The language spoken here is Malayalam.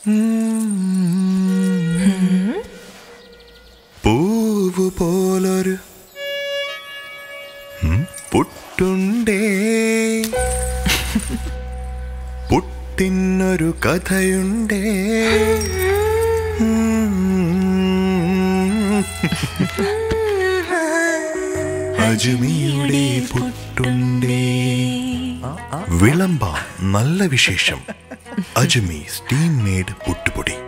പൂവ് പോലൊരു പുട്ടുണ്ടേ, പുട്ടിനൊരു കഥയുണ്ടേ. അജ്മിയുടെ പുട്ടുണ്ടേ. വിളമ്പാം നല്ല വിശേഷം. അജ്മി സ്റ്റീം മെയ്ഡ് പുട്ടുപൊടി.